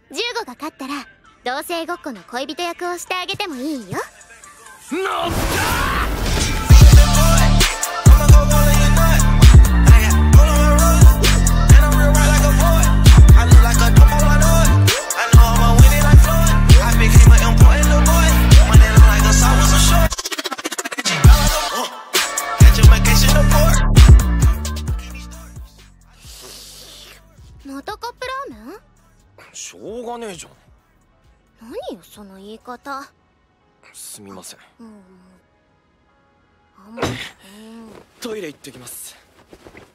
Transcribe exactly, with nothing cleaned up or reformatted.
じゅうごが勝ったら同性ごっこの恋人役をしてあげてもいいよ。 なったまたカップラーメン？ しょうがねえじゃん。 何よその言い方。 すみません。 うん。あんま、うん。 トイレ行ってきます。